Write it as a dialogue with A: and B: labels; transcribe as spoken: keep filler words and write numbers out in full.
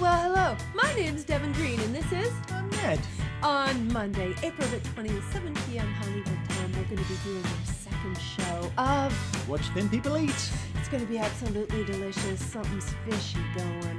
A: Well, hello. My name's Deven Green, and this is
B: I'm Ned.
A: On Monday, April the twentieth, seven p m Hollywood time. We're going to be doing our second show of
B: Watch Thin People Eat.
A: It's going to be absolutely delicious. Something's fishy going